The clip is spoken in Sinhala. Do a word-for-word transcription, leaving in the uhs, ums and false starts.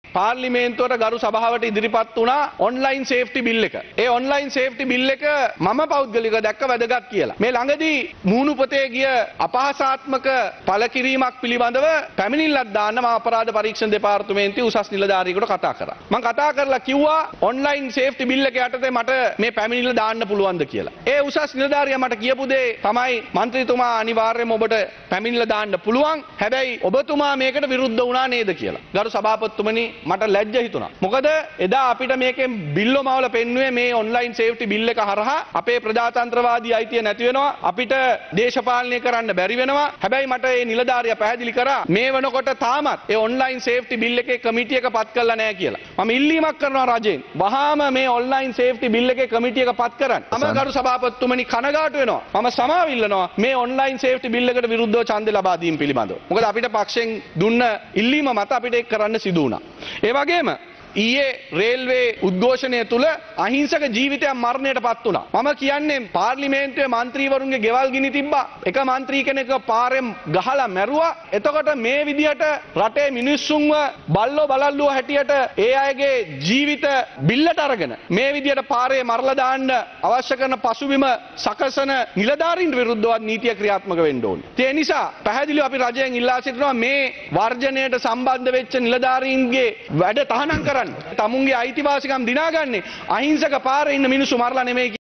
පාර්ලිමේන්තුවට ගරු සභාවට ඉදිරිපත් වුණා ඔන්ලයින් සේෆ්ටි බිල් එක. ඒ ඔන්ලයින් සේෆ්ටි බිල් එක මම පෞද්ගලිකව දැක්ක වැදගත් කියලා. මේ ළඟදී මූණුපතේ ගිය අපහාසාත්මක පළකිරීමක් පිළිබඳව පැමිණිල්ලක් දාන්න මම අපරාධ පරීක්ෂණ දෙපාර්තමේන්තුවේ උසස් නිලධාරියෙකුට කතා කරා. මම කතා කරලා කිව්වා ඔන්ලයින් සේෆ්ටි බිල් එක යටතේ මට මේ පැමිණිල්ල දාන්න පුළුවන්ද කියලා. ඒ උසස් නිලධාරියා මට කියපු දේ තමයි මන්ත්‍රීතුමා අනිවාර්යයෙන්ම ඔබට පැමිණිල්ල දාන්න පුළුවන්. හැබැයි ඔබතුමා මේකට විරුද්ධ වුණා නේද කියලා. ගරු සභාපතිතුමනි මට ලැජ්ජ හිතුණා. මොකද එදා අපිට මේකෙන් බිල්ලෝ මවල පෙන්නුවේ මේ ඔන්ලයින් සේෆ්ටි බිල් එක හරහා අපේ ප්‍රජාතන්ත්‍රවාදී අයිතිය නැති වෙනවා. අපිට දේශපාලනය කරන්න බැරි වෙනවා. හැබැයි මට මේ නිලධාරියා පැහැදිලි කරා මේ වෙනකොට තාමත් ඒ ඔන්ලයින් සේෆ්ටි බිල් එකේ කමිටු එක පත් කළා නැහැ කියලා. මම ඉල්ලීමක් කරනවා රජෙන්. වහාම මේ ඔන්ලයින් සේෆ්ටි බිල් එකේ කමිටු එක පත් කරන්න. මම ගරු සභාපතිතුමනි කනගාටු වෙනවා. මම සමාව ඉල්ලනවා මේ ඔන්ලයින් සේෆ්ටි බිල් එකට විරුද්ධව ඡන්දය ලබා දීම පිළිබඳව. මොකද අපිට පක්ෂෙන් දුන්න ඉල්ලීම මත අපිට ඒක කරන්න සිදු වුණා. ඒ වගේම ඊයේ රේල්වේ උද්ඝෝෂණය තුල අහිංසක ජීවිතයක් මරණයට පත් වුණා. මම කියන්නේ පාර්ලිමේන්තුවේ മന്ത്രിවරුන්ගේ ගෙවල් ගිනි තිබ්බා. එක മന്ത്രി කෙනෙක් පාරෙන් ගහලා මැරුවා. එතකොට මේ විදියට රටේ මිනිස්සුන්ව බල්ලෝ බලල්ලුව හැටියට ඒ අයගේ ජීවිත බිල්ලට අරගෙන මේ විදියට පාරේ මරලා දාන්න අවශ්‍ය කරන පසුබිම සකසන නිලධාරීන්ට විරුද්ධව නීතිය ක්‍රියාත්මක වෙන්න ඕනේ. ඒ නිසා පැහැදිලිව අපි රජයෙන් ඉල්ලා සිටිනවා මේ වර්ජනයට සම්බන්ධ වෙච්ච නිලධාරීන්ගේ වැඩ තහනම් කරන්න. තමුන්ගේ අයිතිවාසිකම් දිනාගන්නේ අහිංසක පාරේ ඉන්න මිනිස්සු මරලා නෙමෙයි.